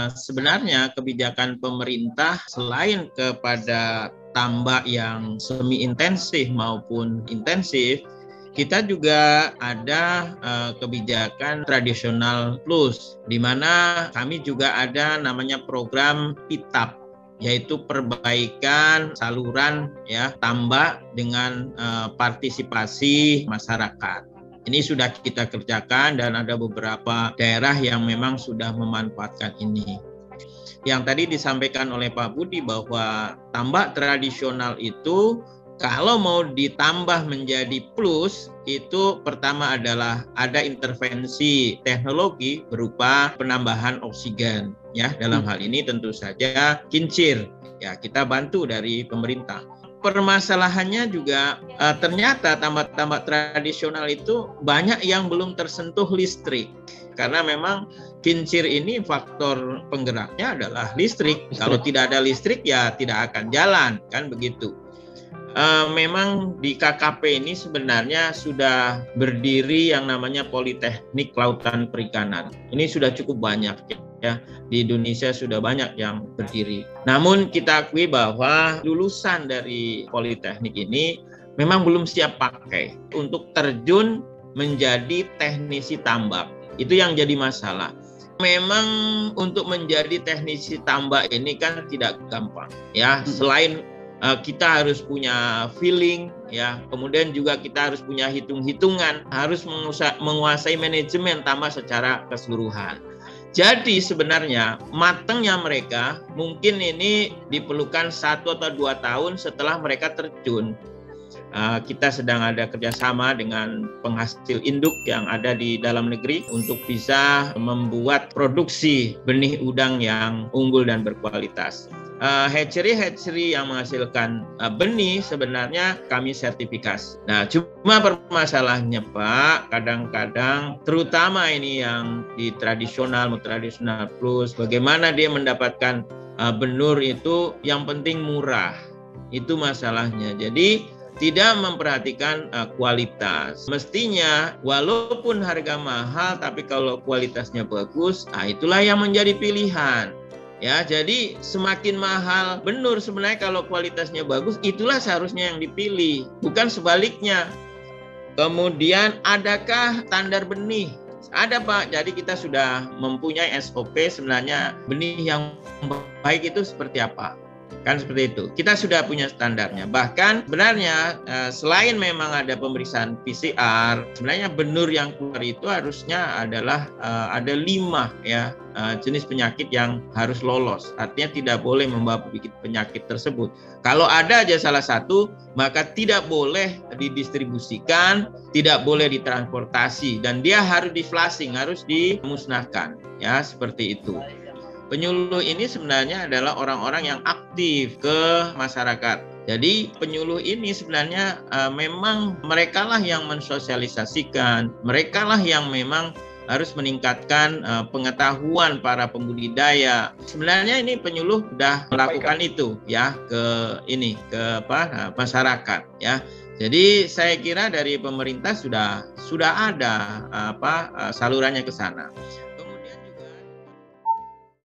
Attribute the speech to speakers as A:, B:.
A: sebenarnya kebijakan pemerintah selain kepada tambak yang semi intensif maupun intensif, kita juga ada kebijakan tradisional plus, di mana kami juga ada namanya program PITAP, yaitu perbaikan saluran ya tambak dengan partisipasi masyarakat. Ini sudah kita kerjakan dan ada beberapa daerah yang memang sudah memanfaatkan ini. Yang tadi disampaikan oleh Pak Budi bahwa tambak tradisional itu kalau mau ditambah menjadi plus, itu pertama adalah ada intervensi teknologi berupa penambahan oksigen. Ya, dalam hal ini tentu saja kincir. Ya, kita bantu dari pemerintah. Permasalahannya juga ternyata tambak-tambak tradisional itu banyak yang belum tersentuh listrik. Karena memang kincir ini faktor penggeraknya adalah listrik. Kalau tidak ada listrik ya tidak akan jalan, kan begitu. Memang di KKP ini sebenarnya sudah berdiri yang namanya Politeknik Kelautan Perikanan. Ini sudah cukup banyak ya. Di Indonesia sudah banyak yang berdiri. Namun kita akui bahwa lulusan dari Politeknik ini memang belum siap pakai untuk terjun menjadi teknisi tambak. Itu yang jadi masalah. Memang untuk menjadi teknisi tambak ini kan tidak gampang ya. Selain kita harus punya feeling ya, kemudian juga kita harus punya hitung-hitungan, harus menguasai manajemen tambak secara keseluruhan. Jadi sebenarnya matangnya mereka mungkin ini diperlukan 1 atau 2 tahun setelah mereka terjun. Kita sedang ada kerjasama dengan penghasil induk yang ada di dalam negeri untuk bisa membuat produksi benih udang yang unggul dan berkualitas. Hatchery yang menghasilkan benih sebenarnya kami sertifikasi. Nah, cuma permasalahannya Pak, kadang-kadang terutama ini yang di tradisional plus, bagaimana dia mendapatkan benur itu yang penting murah. Itu masalahnya. Jadi tidak memperhatikan kualitas. Mestinya walaupun harga mahal tapi kalau kualitasnya bagus, itulah yang menjadi pilihan. Ya, jadi semakin mahal benur sebenarnya kalau kualitasnya bagus, itulah seharusnya yang dipilih, bukan sebaliknya. Kemudian adakah standar benih? Ada Pak, jadi kita sudah mempunyai SOP sebenarnya benih yang baik itu seperti apa. Kan seperti itu. Kita sudah punya standarnya. Bahkan sebenarnya selain memang ada pemeriksaan PCR, sebenarnya benur yang keluar itu harusnya adalah ada 5 ya jenis penyakit yang harus lolos. Artinya tidak boleh membawa penyakit tersebut. Kalau ada aja salah satu, maka tidak boleh didistribusikan, tidak boleh ditransportasi, dan dia harus di-flushing, harus dimusnahkan. Ya, seperti itu. Penyuluh ini sebenarnya adalah orang-orang yang aktif ke masyarakat. Jadi penyuluh ini sebenarnya memang merekalah yang mensosialisasikan, merekalah yang memang harus meningkatkan pengetahuan para pembudidaya. Sebenarnya ini penyuluh sudah melakukan itu ya ke masyarakat ya. Jadi saya kira dari pemerintah sudah ada salurannya ke sana.